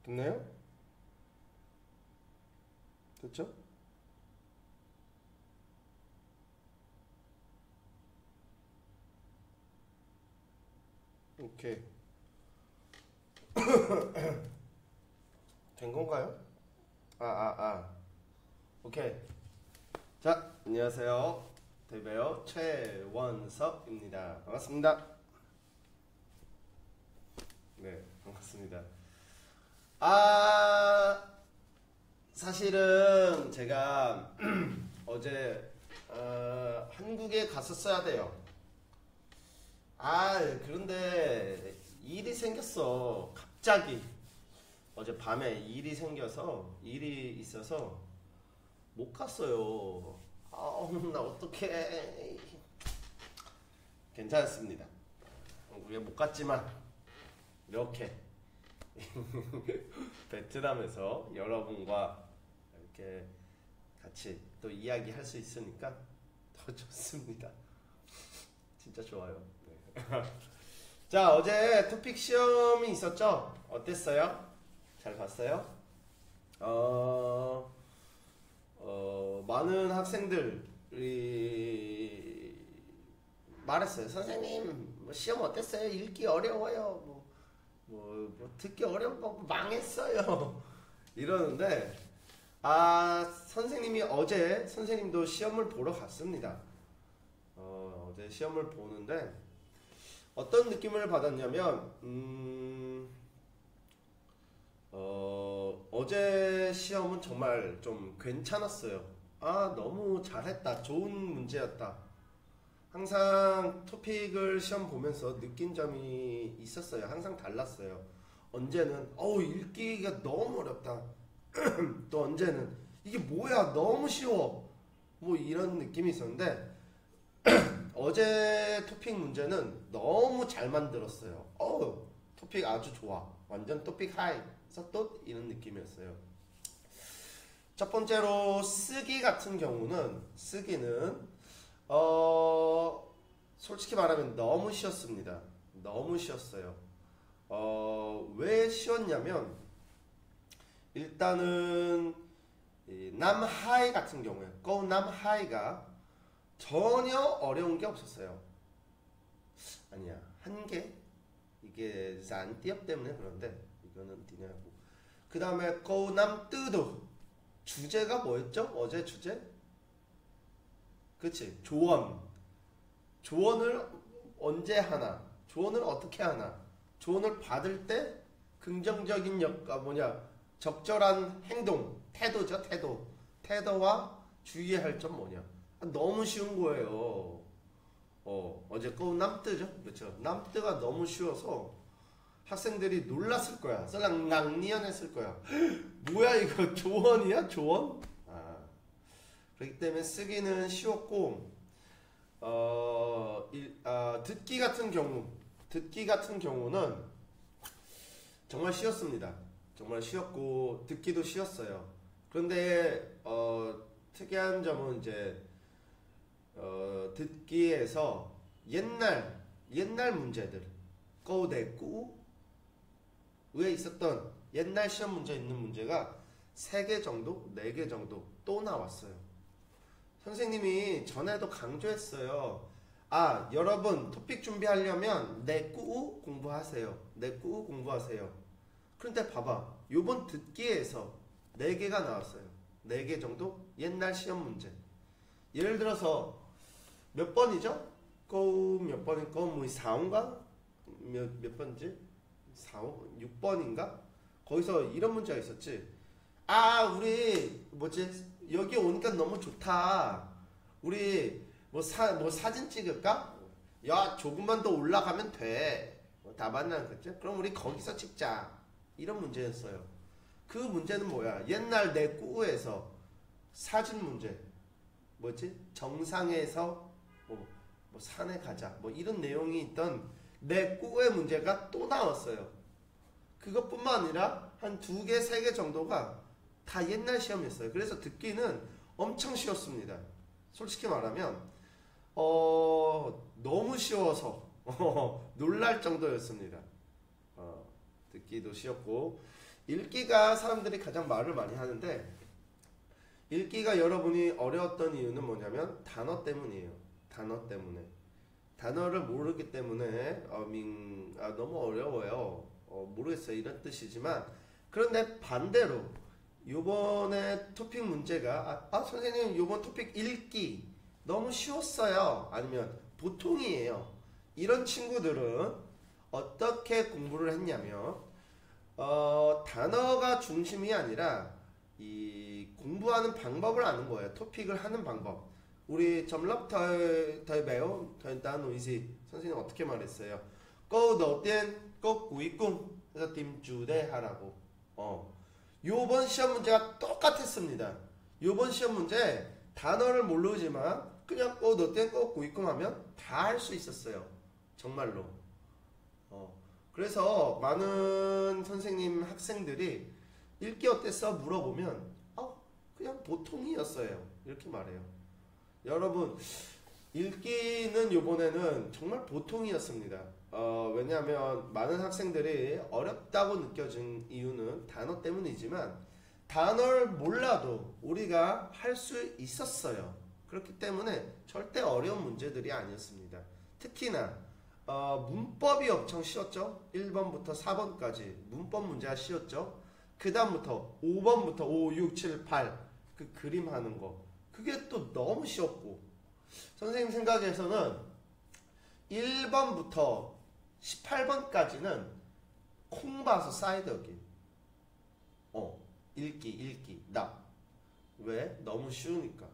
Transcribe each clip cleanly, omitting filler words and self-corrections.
됐나요? 됐죠? 오케이. 된 건가요? 오케이. 자, 안녕하세요. 대배우 최원석입니다. 반갑습니다. 네, 반갑습니다. 아, 사실은 제가 어제 한국에 갔었어야 돼요. 그런데 일이 생겼어. 갑자기 어제 밤에 일이 있어서 못 갔어요. 나 어떡해. 괜찮습니다. 한국에 못 갔지만 이렇게 베트남에서 여러분과 이렇게 같이 또 이야기할 수 있으니까 더 좋습니다. 진짜 좋아요. 네. 자, 어제 토픽 시험이 있었죠? 어땠어요? 잘 봤어요? 많은 학생들이 말했어요. 선생님, 뭐 시험 어땠어요? 읽기 어려워요. 듣기 어려워. 망했어요. 이러는데, 선생님도 시험을 보러 갔습니다. 어제 시험을 보는데, 어떤 느낌을 받았냐면, 어제 시험은 정말 좀 괜찮았어요. 너무 잘했다. 좋은 문제였다. 항상 토픽을 시험 보면서 느낀 점이 있었어요. 항상 달랐어요. 언제는, 읽기가 너무 어렵다. 또 언제는, 이게 뭐야, 너무 쉬워. 뭐 이런 느낌이 있었는데, 어제 토픽 문제는 너무 잘 만들었어요. 토픽 아주 좋아. 완전 토픽 하이. 그래서 또 이런 느낌이었어요. 첫 번째로 쓰기는 솔직히 말하면 너무 쉬웠습니다. 너무 쉬웠어요. 왜 쉬웠냐면 일단은 이 남하이 같은 경우에 남하이가 전혀 어려운 게 없었어요. 아니야, 한 개? 이게 안띄업 때문에 그런데 이거는 디네하고. 그 다음에 남뜨도 주제가 뭐였죠? 어제 주제? 그치, 조언을 언제 하나, 조언을 어떻게 하나, 조언을 받을 때 긍정적인 적절한 행동, 태도죠. 태도와 주의해야 할 점 뭐냐. 너무 쉬운 거예요. 어제 남뜨죠. 그렇죠. 남뜨가 너무 쉬워서 학생들이 놀랐을 거야. 낭니언했을 거야. 뭐야 이거, 조언이야? 조언? 그렇기 때문에 쓰기는 쉬웠고, 듣기 같은 경우는 정말 쉬웠습니다. 정말 쉬웠고 듣기도 쉬웠어요. 그런데 특이한 점은 이제 듣기에서 옛날 문제들, 꼬대꾸에 있었던 옛날 시험 문제 있는 문제가 3개 정도, 4개 정도 또 나왔어요. 선생님이 전에도 강조했어요. 여러분 토픽 준비하려면 내꾸 공부하세요. 그런데 봐봐, 요번 듣기에서 4개가 나왔어요. 4개 정도 옛날 시험 문제. 예를 들어서 몇 번이죠? 몇 번일까? 4호인가? 몇 번이지? 4호? 6번인가? 거기서 이런 문제가 있었지. 우리 여기 오니까 너무 좋다. 우리 사진 찍을까? 야, 조금만 더 올라가면 돼. 다 만나겠죠? 그럼 우리 거기서 찍자. 이런 문제였어요. 그 문제는 뭐야? 옛날 내 꾸에서 사진 문제. 정상에서 산에 가자. 이런 내용이 있던 내 꾸의 문제가 또 나왔어요. 그것뿐만 아니라 한 2개, 3개 정도가 다 옛날 시험이었어요. 그래서 듣기는 엄청 쉬웠습니다. 솔직히 말하면 너무 쉬워서 놀랄 정도였습니다. 듣기도 쉬웠고, 읽기가 사람들이 가장 말을 많이 하는데 읽기가 여러분이 어려웠던 이유는 뭐냐면 단어 때문이에요. 단어 때문에. 단어를 모르기 때문에 너무 어려워요. 모르겠어요. 이런 뜻이지만 그런데 반대로 요번에 토픽 문제가 선생님 요번 토픽 읽기 너무 쉬웠어요. 아니면 보통이에요. 이런 친구들은 어떻게 공부를 했냐면 단어가 중심이 아니라 이 공부하는 방법을 아는 거예요. 토픽을 하는 방법. 우리 점럽 덜 배운 덜 노이지 선생님 어떻게 말했어요? câu đầu tiên, câu cuối cùng 그래서 tìm chủ đề 하라고. 요번 시험 문제가 똑같았습니다. 요번 시험 문제 단어를 모르지만 그냥 câu đầu tiên, câu cuối cùng 하면 다 할 수 있었어요. 정말로. 그래서 많은 선생님 학생들이 읽기 어땠어? 물어보면 그냥 보통이었어요. 이렇게 말해요. 여러분 읽기는 요번에는 정말 보통이었습니다. 왜냐하면 많은 학생들이 어렵다고 느껴진 이유는 단어 때문이지만 단어를 몰라도 우리가 할 수 있었어요. 그렇기 때문에 절대 어려운 문제들이 아니었습니다. 특히나 문법이 엄청 쉬웠죠. 1번부터 4번까지 문법 문제가 쉬웠죠. 그 다음부터 5번부터 5, 6, 7, 8 그 그림 하는 거 그게 또 너무 쉬웠고 선생님 생각에서는 1번부터 18번까지는 콩 봐서 사이드어기 읽기 나 왜? 너무 쉬우니까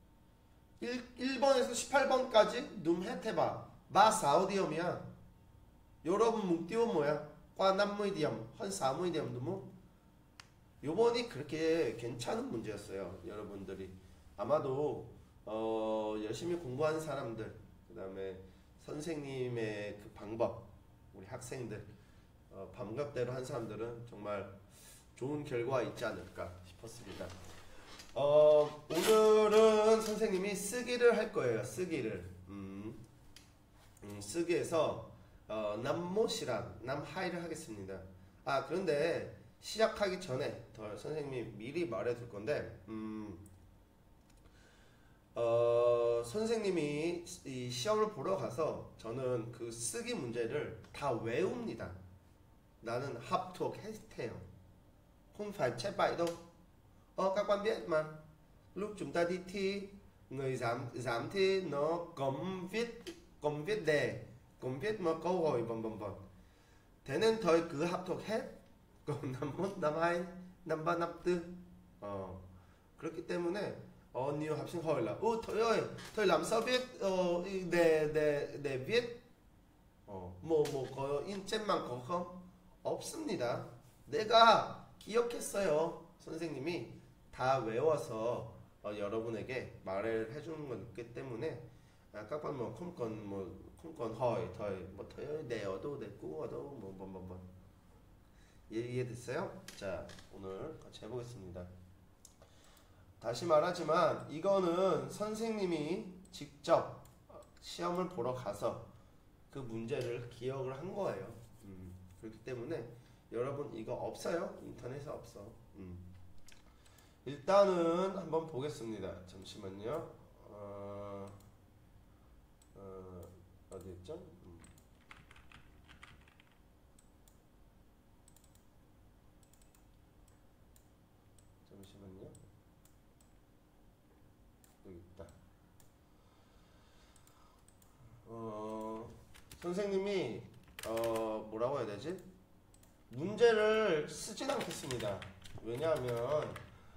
1번에서 18번까지 눔 해태바 마 사우디엄이야. 여러분 묵띄움 뭐야? 과 남무이디엄 헌 사무이디엄 누무 요번이 그렇게 괜찮은 문제였어요. 여러분들이 아마도 열심히 공부하는 사람들 그 다음에 선생님의 그 방법 우리 학생들 방법대로 한 사람들은 정말 좋은 결과가 있지 않을까 싶었습니다. 오늘은 선생님이 쓰기를 할 거예요. 쓰기를 쓰기에서 남모시랑 남하이를 하겠습니다. 그런데 시작하기 전에 선생님이 미리 말해둘 건데 선생님이 이 시험을 보러 가서 저는 그 쓰기 문제를 다 외웁니다. 나는 học thuộc hết theo không phải chép bài đâu. Các bạn biết mà lúc chúng ta đi thi người giám thi nó cấm viết đề cấm viết một câu hỏi vân vân vân thế nên thôi cứ học thuộc hết còn năm 1, năm 2, năm 3, năm 4 그렇기 때문에 nhiều học sinh hỏi là thôi ơi thôi làm sao biết để viết 뭐 có in trên mạng có không? 없습니다. 내가 기억했어요. 선생님이 다 외워서 여러분에게 말을 해주는 거기 때문에 các bạn mà không còn hỏi thời một thời đề ở đâu đề cũ ở đâu 뭐 이해됐어요? 자 오늘 같이 해보겠습니다. 다시 말하지만 이거는 선생님이 직접 시험을 보러 가서 그 문제를 기억을 한 거예요. 그렇기 때문에 여러분 이거 없어요. 인터넷에 없어. 일단은 한번 보겠습니다. 잠시만요. 어디 있죠? 잠시만요. 여기 있다. 선생님이 뭐라고 해야 되지? 문제를 쓰진 않겠습니다. 왜냐하면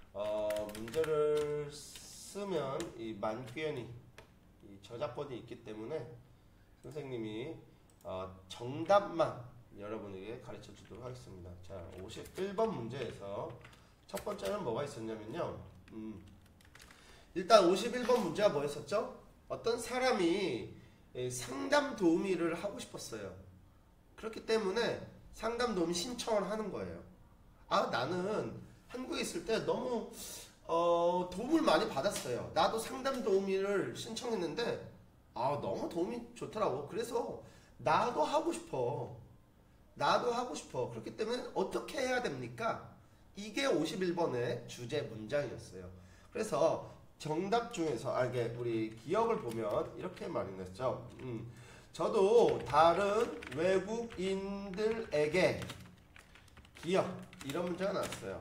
문제를 쓰면 이 만귀연이 이 저작권이 있기 때문에 선생님이 정답만 여러분에게 가르쳐 주도록 하겠습니다. 자, 51번 문제에서 첫 번째는 뭐가 있었냐면요. 일단 51번 문제가 뭐였었죠? 어떤 사람이 상담 도우미를 하고 싶었어요. 그렇기 때문에 상담 도우미 신청을 하는 거예요. 나는 한국에 있을 때 너무 도움을 많이 받았어요. 나도 상담 도우미를 신청했는데 너무 도움이 좋더라고. 그래서 나도 하고 싶어. 그렇기 때문에 어떻게 해야 됩니까? 이게 51번의 주제 문장이었어요. 그래서 정답 중에서 이게 우리 기억을 보면 이렇게 말이 났죠. 저도 다른 외국인들에게 기억 이런 문제가 나왔어요.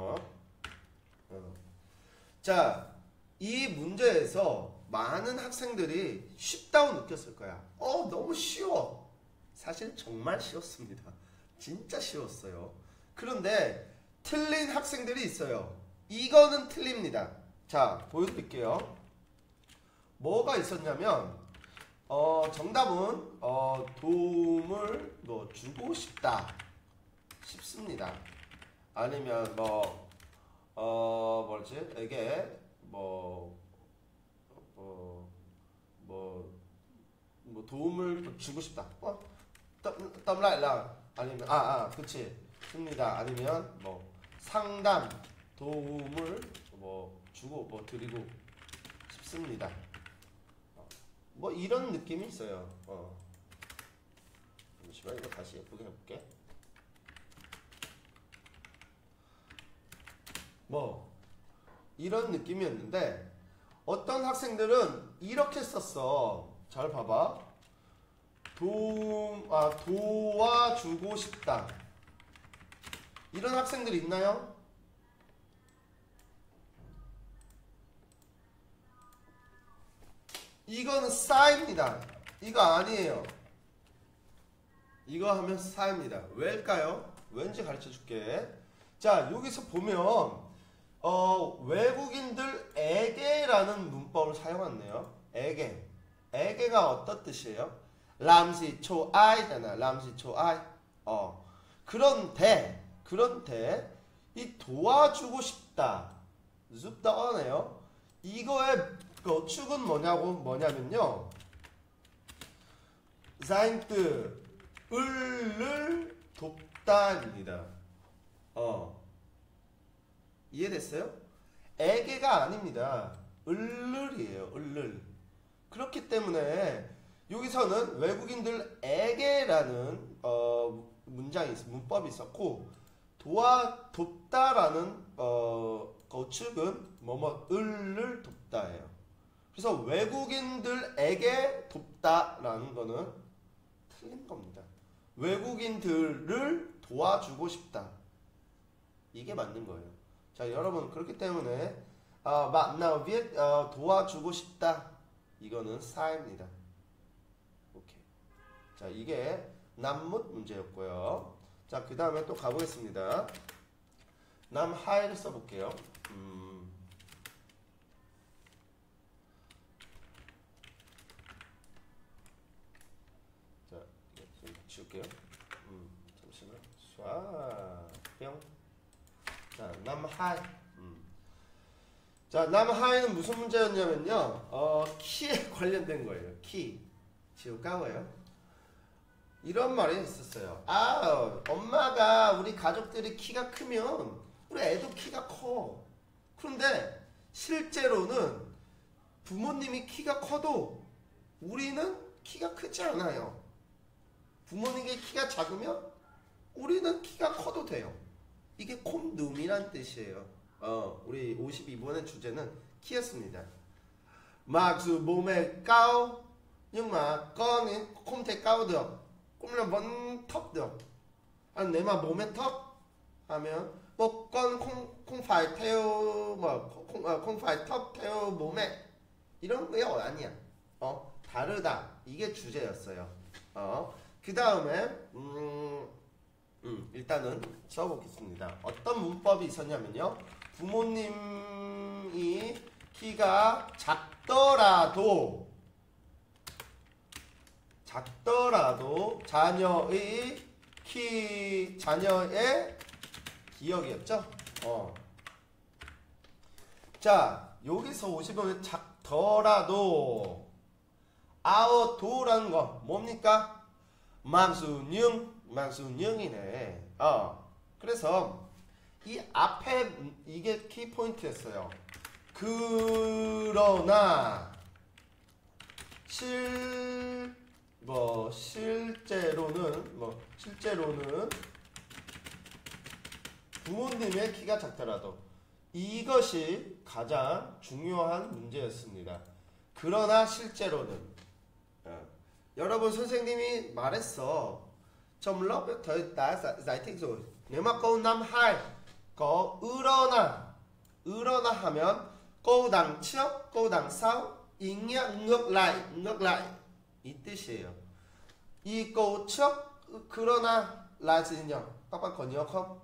자, 이 문제에서 많은 학생들이 쉽다고 느꼈을 거야. 너무 쉬워. 사실 정말 쉬웠습니다. 진짜 쉬웠어요. 그런데 틀린 학생들이 있어요. 이거는 틀립니다. 자, 보여드릴게요. 뭐가 있었냐면 정답은 도움을 주고 싶습니다. 아니면 뭐지? 이게 도움을 주고 싶다. 땀라이라 아니면 그치 습니다. 아니면 상담 도움을 주고 드리고 싶습니다. 이런 느낌이 있어요. 잠시만 이거 다시 예쁘게 해볼게. 이런 느낌이었는데 어떤 학생들은 이렇게 썼어. 잘 봐봐. 도와주고 싶다. 이런 학생들이 있나요? 이거는 싸입니다. 이거 아니에요. 이거 하면 싸입니다. 왜일까요? 왠지 가르쳐 줄게. 자, 여기서 보면 외국인들에게라는 문법을 사용했네요. 에게가 어떤 뜻이에요? 람시 초아이잖아. 람시 초아이. 그런데 이 도와주고 싶다. 줍다네요. 이거의 축은 뭐냐면요. sein 을을 돕다입니다. 이해됐어요? 에게가 아닙니다. 을을이에요. 을을. 그렇기 때문에 여기서는 외국인들에게라는 문법이 있었고 돕다라는 거축은 을을 돕다예요. 그래서 외국인들에게 돕다라는 거는 틀린 겁니다. 외국인들을 도와주고 싶다. 이게 맞는 거예요. 자, 여러분 그렇기 때문에 도와주고 싶다. 이거는 사입니다. 오케이. 자, 이게 남묻 문제였고요. 자, 그 다음에 또 가보겠습니다. 남하이를 써볼게요. 자, 좀 지울게요. 잠시만. 뿅. 자, 남하이. 자, 남하이는 무슨 문제였냐면요. 키에 관련된 거예요. 키. 지울까워요? 이런 말이 있었어요. 엄마가 우리 가족들이 키가 크면 우리 애도 키가 커. 그런데 실제로는 부모님이 키가 커도 우리는 키가 크지 않아요. 부모님의 키가 작으면 우리는 키가 커도 돼요. 이게 콤누미란 뜻이에요. 우리 52번의 주제는 키였습니다. Mặc dù bố mẹ cao nhưng mà con ấy không thể cao được, cũng là vẫn thấp được. Nếu mà bố mẹ thấp 하면 con không phải theo không phải thấp theo bố mẹ. 이런 거 아니야. 다르다. 이게 주제였어요. 그 다음에 일단은 써보겠습니다. 어떤 문법이 있었냐면요. 부모님이 키가 작더라도 자녀의 기억이었죠. 자, 여기서 50원은 작더라도 도라는 거 뭡니까? 망수능이네. 그래서 이 앞에 이게 키포인트였어요. 그러나 실제로는 부모님의 키가 작더라도 이것이 가장 중요한 문제였습니다. 그러나 실제로는 여러분 선생님이 말했어. Trong lớp thầy đã giải thích rồi. Nếu mà câu 52 có 으러나 하면 câu đằng trước, câu đằng sau ý nghĩa ngược lại 이 뜻이에요. 이 câu trước 그러나 là gì nhỉ? Các bạn có nhớ không?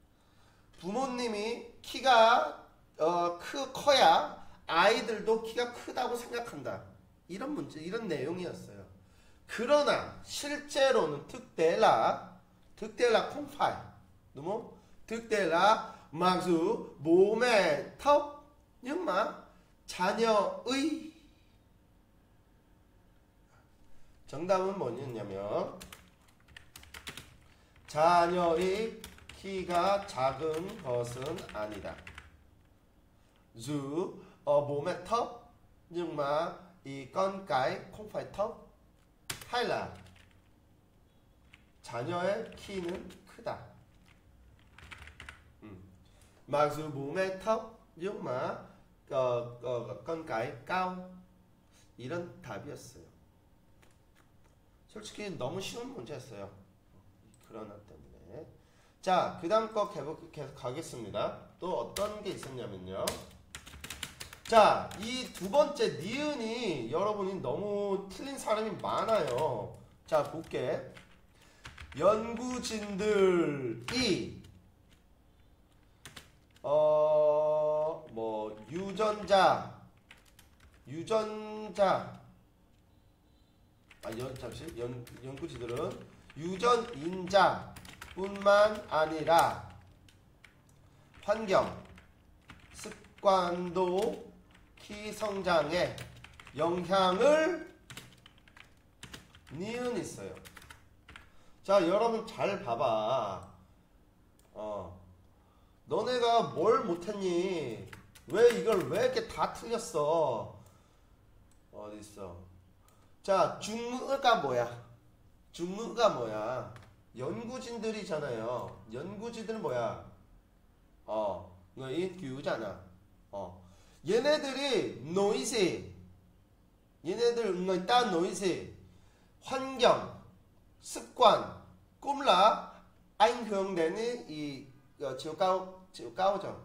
부모님이 키가 커야 아이들도 키가 크다고 생각한다. 이런 문제, 이런 내용이었어요. 그러나 실제로는 thực tế là không phải, đúng không? thực tế là mặc dù bố mẹ thấp nhưng mà 자녀의 정답은 뭐였냐면 자녀의 키가 작은 것은 아니다. Dù bố mẹ thấp nhưng mà con cái không phải thấp. hay là 자녀의 키는 크다. Mặc dù bố mẹ thấp nhưng mà con cái cao. 이런 답이었어요. 솔직히 너무 쉬운 문제였어요. 그러나 때문에. 자, 그 다음 거 계속 가겠습니다. 또 어떤 게 있었냐면요. 자, 이 두 번째 니은이 여러분이 너무 틀린 사람이 많아요. 자, 볼게. 연구진들이 연구진들은 유전인자뿐만 아니라 환경, 습관도 키 성장에 영향을 니은 있어요. 자, 여러분 잘 봐봐. 너네가 뭘 못했니? 왜 이걸 왜 이렇게 다 틀렸어? 어디 있어? 자, 중의가 뭐야? 중의가 뭐야? 연구진들이잖아요. 연구진들 뭐야? 너희 교우잖아. 얘네들이 노이즈, 얘네들 người ta 노이즈, 환경, 습관, cũng là ảnh hưởng đến 이 chiều cao.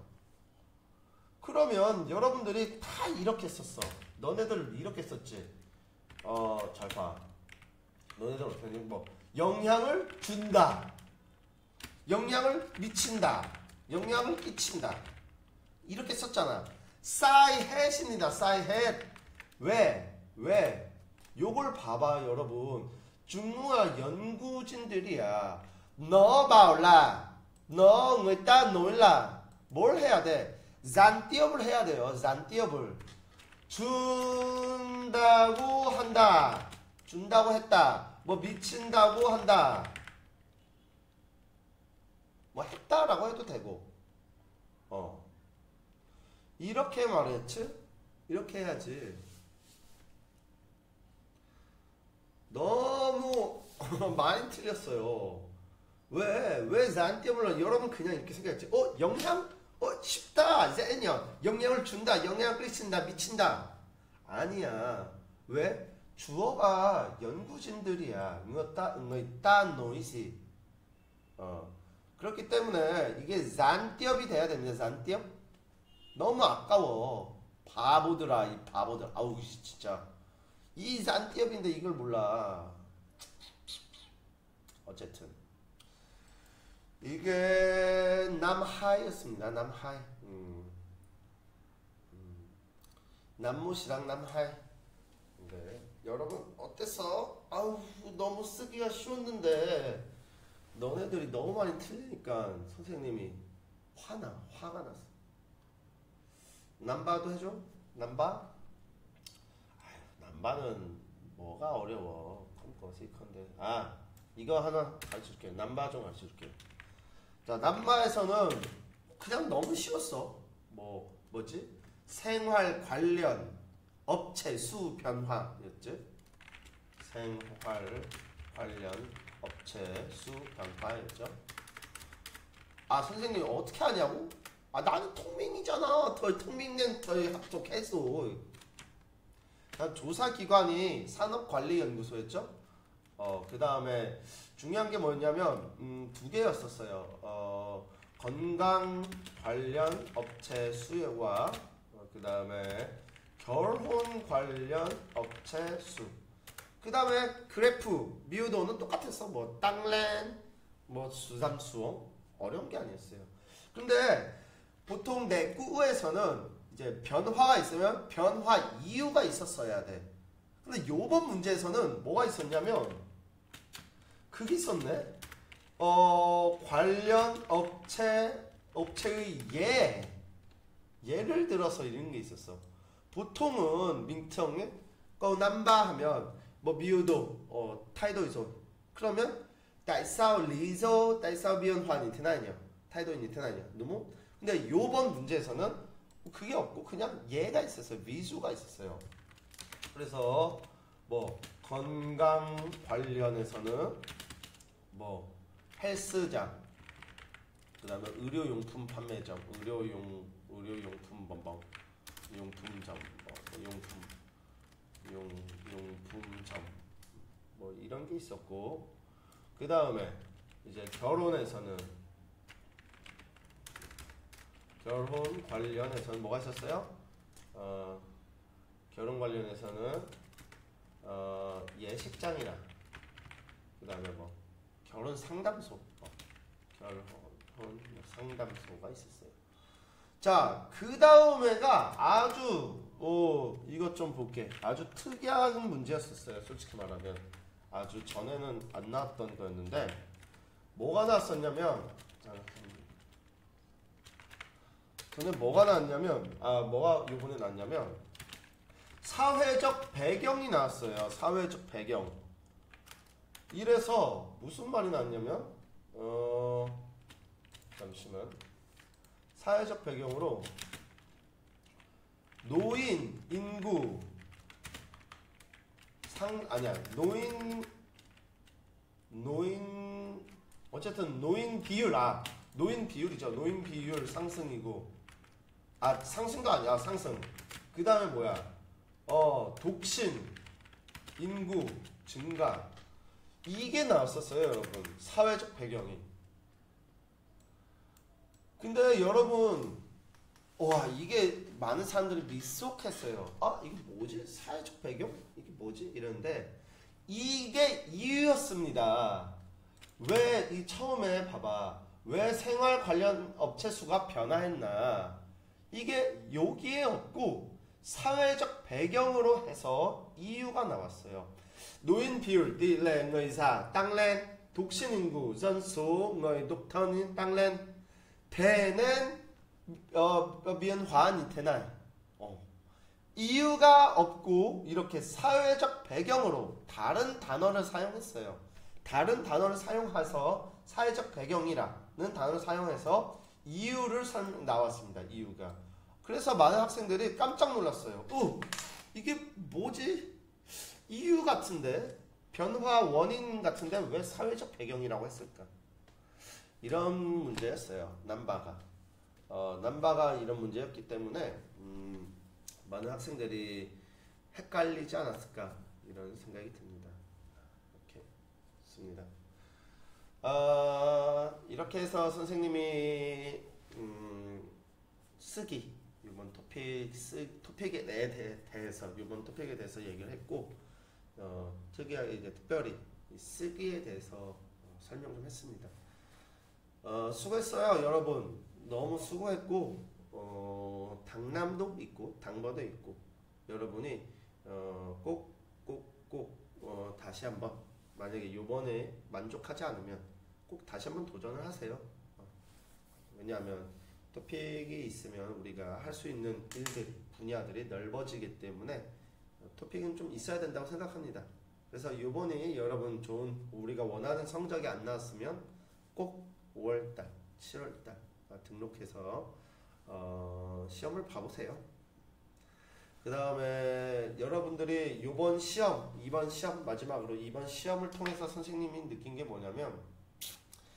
그러면 여러분들이 다 이렇게 썼어. 너네들 이렇게 썼지. 잘 봐. 너네들 어떻게 하니? 뭐 영향을 준다, 영향을 미친다, 영향을 끼친다. 이렇게 썼잖아. 싸이햇입니다. 싸이햇. 왜? 요걸 봐봐, 여러분. 중국어 연구진들이야. 너 bảo 너 người ta nói là 뭘 해야 돼? 잔띄업을 해야 돼요. 잔띄업을. 준다고 한다. 준다고 했다. 뭐 미친다고 한다. 뭐 했다라고 해도 되고. 이렇게 말했지? 이렇게 해야지. 너무 많이 틀렸어요. 왜 잔띄업을 여러분 그냥 이렇게 생각했지? 영향? 쉽다. 세년 영향을 준다. 영향을 끼친다. 미친다. 아니야. 왜? 주어가 연구진들이야. 응어따 노이지. 그렇기 때문에 이게 잔띄업이 돼야 됩니다. 잔띄업. 너무 아까워. 바보들아, 이 바보들. 아우 진짜. 이 잔띄업인데 이걸 몰라. 어쨌든 이게 남하이였습니다. 남하이. 남무시랑 남하이. 네. 여러분 어땠어? 아우 너무 쓰기가 쉬웠는데 너네들이 너무 많이 틀리니까 선생님이 화가 났어. 남바도 해줘? 남바? 남바는 뭐가 어려워. 컨데. 이거 하나 가르쳐줄게. 남바 좀 가르쳐줄게. 자, 남바에서는 그냥 너무 쉬웠어. 뭐지? 생활 관련 업체 수 변화였지? 생활 관련 업체 수 변화였죠? 아 선생님 어떻게 하냐고? 아 나는 통민이잖아. 통민은 덜 합격했어. 조사기관이 산업관리연구소였죠. 그 다음에 중요한 게 뭐였냐면 두 개였었어요. 건강 관련 업체 수요와 그 다음에 결혼 관련 업체 수. 그 다음에 그래프 미우도는 똑같았어. 뭐 땅렌 뭐 수삼수어 어려운 게 아니었어요. 근데 보통 내구에서는 이제 변화가 있으면 변화 이유가 있었어야 돼. 근데 요번 문제에서는 뭐가 있었냐면 그게 있었네. 관련 업체의 예를 들어서 이런 게 있었어. 보통은 민청에 남바 하면 뭐 미우도 타이도이소 그러면 tại sao lý do tại sao biến hóa như thế này nhỉ? thay đổi như thế này nhỉ? đúng không? 근데 요번 문제에서는 그게 없고 그냥 예가 있었어요. 미수가 있었어요. 그래서 뭐 건강 관련해서는 뭐 헬스장, 그다음에 의료용품 판매점, 의료용품 번방, 용품점, 용품점 뭐 이런 게 있었고, 그 다음에 이제 결혼에서는 결혼 관련해서는 뭐가 있었어요? 결혼 관련해서는 예식장이나 그 다음에 뭐 결혼 상담소, 결혼 상담소가 있었어요. 자, 그 다음에가 아주 이것 좀 볼게. 아주 특이한 문제였었어요. 솔직히 말하면 아주 전에는 안 나왔던 거였는데 뭐가 나왔었냐면 전에 뭐가 나왔냐면 뭐가 요번에 나왔냐면 사회적 배경이 나왔어요. 사회적 배경. 이래서 무슨 말이 나왔냐면 잠시만. 사회적 배경으로 노인 인구 어쨌든 노인 비율 노인 비율이죠. 노인 비율 상승이고 상승도 아니야. 상승. 그 다음에 뭐야? 독신 인구 증가. 이게 나왔었어요, 여러분. 사회적 배경이. 근데 여러분, 와, 이게 많은 사람들이 미숙했어요. 이게 뭐지? 사회적 배경? 이게 뭐지? 이러는데 이게 이유였습니다. 왜 이 처음에 봐봐. 왜 생활 관련 업체 수가 변화했나? 이게 여기에 없고 사회적 배경으로 해서 이유가 나왔어요. 노인 비율, tỷ lệ người già tăng lên, 독신 인구, dân số người độc thân tăng lên, 대는 biến hóa như thế này. 이유가 없고 이렇게 사회적 배경으로 다른 단어를 사용했어요. 다른 단어를 사용해서 사회적 배경이라는 단어를 사용해서 이유를 나왔습니다. 이유가. 그래서 많은 학생들이 깜짝 놀랐어요. 이게 뭐지? 이유 같은데? 변화 원인 같은데 왜 사회적 배경이라고 했을까? 이런 문제였어요. 남바가 이런 문제였기 때문에 많은 학생들이 헷갈리지 않았을까 이런 생각이 듭니다. 이렇게 좋습니다. 이렇게 해서 선생님이 쓰기 이번 토픽에 대해서 이번 토픽에 대해서 얘기를 했고 특이하게 이제 특별히 쓰기에 대해서 설명 좀 했습니다. 수고했어요, 여러분. 너무 수고했고 당남도 있고 당버도 있고 여러분이 꼭 다시 한번 만약에 요번에 만족하지 않으면 꼭 다시 한번 도전을 하세요. 왜냐하면 토픽이 있으면 우리가 할 수 있는 분야들이 넓어지기 때문에 토픽은 좀 있어야 된다고 생각합니다. 그래서 요번에 여러분 우리가 원하는 성적이 안 나왔으면 꼭 5월달, 7월달 등록해서 시험을 봐보세요. 그 다음에 여러분들이 이번 시험 마지막으로 이번 시험을 통해서 선생님이 느낀 게 뭐냐면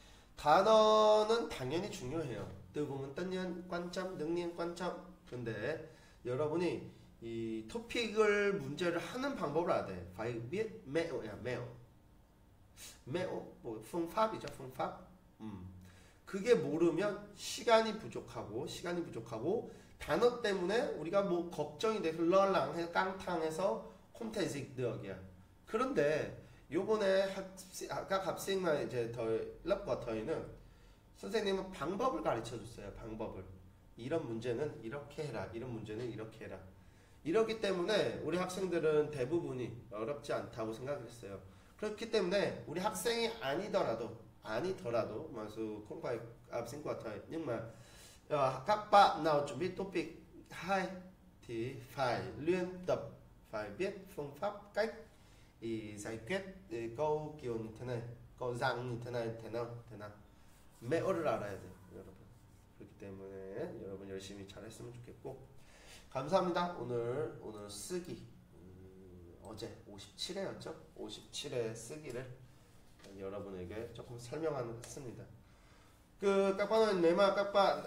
단어는 당연히 중요해요. 뜨거운 뜬년 관점, 능년 관점. 근데 여러분이 이 토픽을 문제를 하는 방법을 알아야 돼. phải biết mẹo, mẹo. mẹo, 뭐 phương pháp 이죠, phương pháp. 그게 모르면 시간이 부족하고 단어 때문에 우리가 뭐 걱정이 돼서 럴랑해서 깡탕해서 콤태직 được. 그런데 요번에 các học sinh mà 이제 더 lớp của thầy 는 선생님은 방법을 가르쳐 줬어요. 방법을. 이런 문제는 이렇게 해라. 이런 문제는 이렇게 해라. 이렇기 때문에 우리 학생들은 대부분이 어렵지 않다고 생각을 했어요. 그렇기 때문에 우리 학생이 아니더라도 mặc dù không phải học sinh của thầy nhưng mà các bạn nào chuẩn bị topic 2 thì phải luyện tập, phải biết phương pháp cách giải quyết câu kiểu như thế này, câu dạng như thế này, thế nào. 매어를 알아야 돼요, 여러분. 그렇기 때문에 여러분 열심히 잘했으면 좋겠고, 감사합니다. 오늘 쓰기 어제 57회였죠? 57회 쓰기를 여러분에게 조금 설명했습니다. các bạn nếu mà các bạn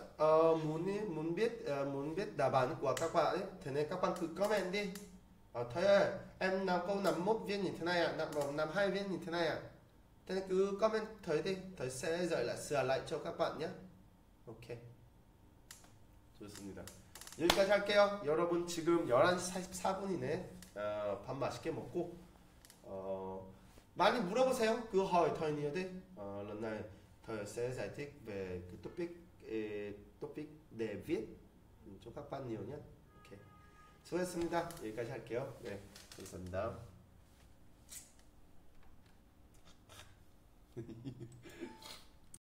muốn biết đáp án của các bạn ấy, thế nên các bạn thử comment đi. Thầy ơi, em làm câu 51 viên như thế này ạ, làm 52 viên như thế này ạ. Thế nên cứ comment thầy đi, thầy sẽ sửa lại cho các bạn nhé. 오케이. 좋습니다. 여기까지 할게요. 여러분 지금 11시 44분이네. 밥 맛있게 먹고 많이 물어보세요. 그 hỏi thầy nhiều đi. lần này thầy sẽ giải thích về cái topic để viết cho các bạn nhiều nhé. 오케이. 수고했습니다. 여기까지 할게요. 네, 감사합니다.